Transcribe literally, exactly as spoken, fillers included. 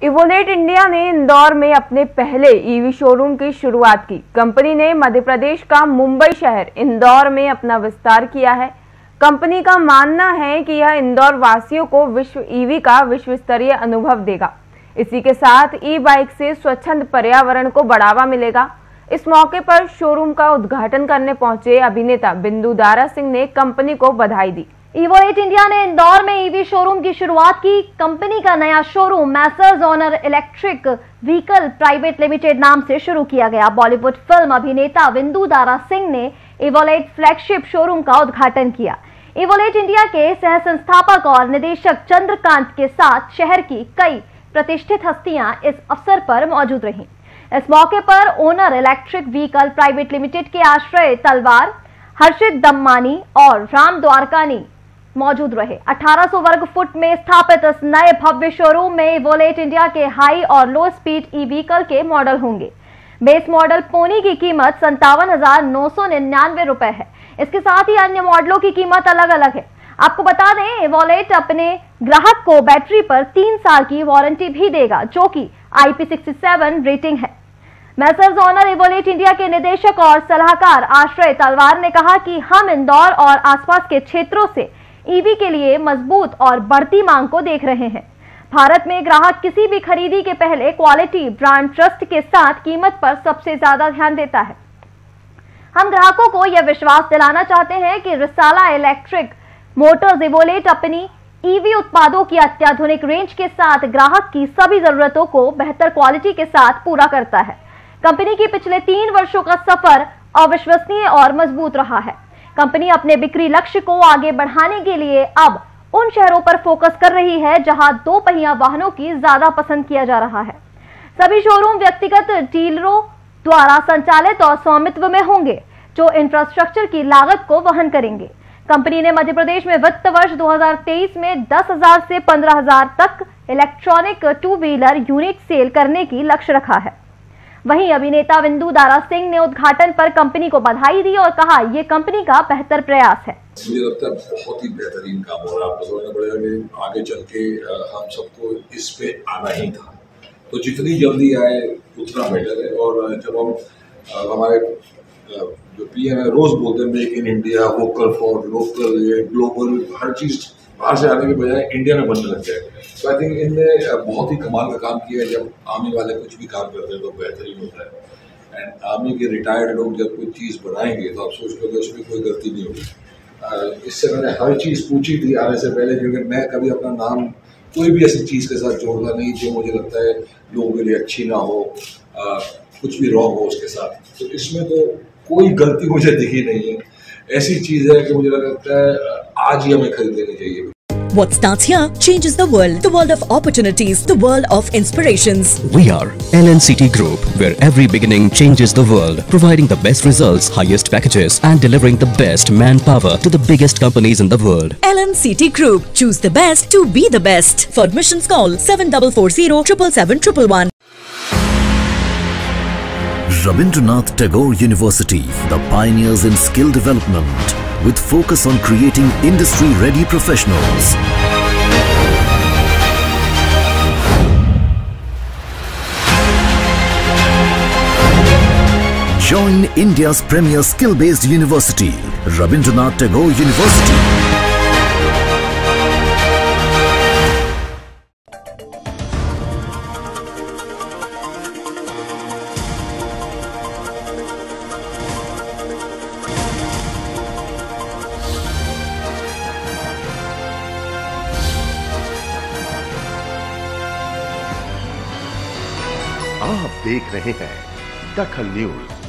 इवोलेट India ने इंदौर में अपने पहले ईवी शोरूम की शुरुआत की। कंपनी ने मध्य प्रदेश का मुंबई शहर इंदौर में अपना विस्तार किया है। कंपनी का मानना है कि यह इंदौर वासियों को विश्व ईवी का विश्व स्तरीय अनुभव देगा। इसी के साथ ई बाइक से स्वच्छंद पर्यावरण को बढ़ावा मिलेगा। इस मौके पर शोरूम का उद्घाटन करने पहुंचे अभिनेता बिंदु दारा सिंह ने कंपनी को बधाई दी। इवोलेट इंडिया ने इंदौर में ईवी शोरूम की शुरुआत की। कंपनी का नया showroom messrs honour electric vehicle private limited नाम से शुरू किया गया। बॉलीवुड फिल्म अभिनेता बिंदु दारा सिंह ने इवोलेट फ्लैगशिप शोरूम का उद्घाटन किया। इवोलेट इंडिया के सह संस्थापक और निदेशक चंद्रकांत के साथ शहर की कई प्रतिष्ठित हस्तियां इस अवसर पर मौजूद रहीं। इस मौके पर owner electric vehicle private limited के आश्रय तलवार, हर्षित दम्मानी और राम द्वारकानी मौजूद रहे। अठारह सौ वर्ग फुट में स्थापित इस नए भव्य शोरूम में इवोलेट इंडिया के हाई और लो स्पीड ई व्हीकल के मॉडल होंगे। बेस मॉडल पोनी की कीमत संतावन हजार नौ सौ निन्यानवे रुपए है। इसके साथ ही अन्य मॉडलों की कीमत अलग अलग है। आपको बता दें, इवोलेट अपने ग्राहक को बैटरी पर तीन साल की वारंटी भी देगा, जो कि I P sixty seven rating है। मैसर्स ऑनर इवोलेट इंडिया के निदेशक और सलाहकार आश्रय तलवार ने कहा कि हम इंदौर और आसपास के क्षेत्रों से ईवी के लिए मजबूत और बढ़ती मांग को देख रहे हैं। भारत में ग्राहक किसी भी खरीदी के पहले क्वालिटी, ब्रांड ट्रस्ट के साथ कीमत पर सबसे ज्यादा ध्यान देता है। हम ग्राहकों को यह विश्वास दिलाना चाहते हैं कि रिसाला इलेक्ट्रिक मोटर्स इवोलेट अपनी ईवी उत्पादों की अत्याधुनिक रेंज के साथ ग्राहक की सभी जरूरतों को बेहतर क्वालिटी के साथ पूरा करता है। कंपनी की पिछले तीन वर्षों का सफर अविश्वसनीय और मजबूत रहा है। कंपनी अपने बिक्री लक्ष्य को आगे बढ़ाने के लिए अब उन शहरों पर फोकस कर रही है जहां दो पहिया वाहनों की ज्यादा पसंद किया जा रहा है। सभी शोरूम व्यक्तिगत डीलरों द्वारा संचालित और स्वामित्व में होंगे, जो इंफ्रास्ट्रक्चर की लागत को वहन करेंगे। कंपनी ने मध्य प्रदेश में वित्त वर्ष दो हज़ार तेईस में दस हजार से पंद्रह हजार तक electronic two wheeler unit sale करने की लक्ष्य रखा है। वहीं अभिनेता बिंदु दारा सिंह ने उद्घाटन पर कंपनी को बधाई दी और कहा, यह कंपनी का बेहतर प्रयास है। मुझे लगता है बहुत ही बेहतरीन काम हो रहा है। आपको समझना पड़ेगा कि आगे चल के हम सबको इस पे आना ही था, तो जितनी जल्दी आए उतना बेटर है। और जब हम हमारे जो पी एम है रोज बोलते हैं make in India, vocal for local, ये ग्लोबल, हर चीज बाहर से आने के बजाय इंडिया में बनने लग गया है। तो आई थिंक इनने बहुत ही कमाल का काम किया है। जब आर्मी वाले कुछ भी काम करते हैं तो बेहतरीन होता है। एंड आर्मी के रिटायर्ड लोग जब कोई चीज़ बनाएंगे तो आप सोच लो कि उसमें कोई गलती नहीं होगी। इससे मैंने हर चीज़ पूछी थी आने से पहले, क्योंकि मैं कभी अपना नाम कोई भी ऐसी चीज़ के साथ जोड़ता नहीं जो मुझे लगता है लोगों के लिए अच्छी ना हो, आ, कुछ भी रॉन्ग हो उसके साथ। तो इसमें तो कोई गलती मुझे दिखी नहीं है। ऐसी चीज़ है कि मुझे लगता है आज ही हमें खरीद लेनी चाहिए। What starts here changes the world. The world of opportunities, the world of inspirations. We are L N C T Group, where every beginning changes the world, providing the best results, highest packages, and delivering the best manpower to the biggest companies in the world. L N C T Group. Choose the best to be the best. For admissions, call seven four four zero seven seven seven one one. Rabindranath Tagore University, the pioneers in skill development, with focus on creating industry-ready professionals. Join India's premier skill-based university, Rabindranath Tagore University. आप देख रहे हैं दखल news.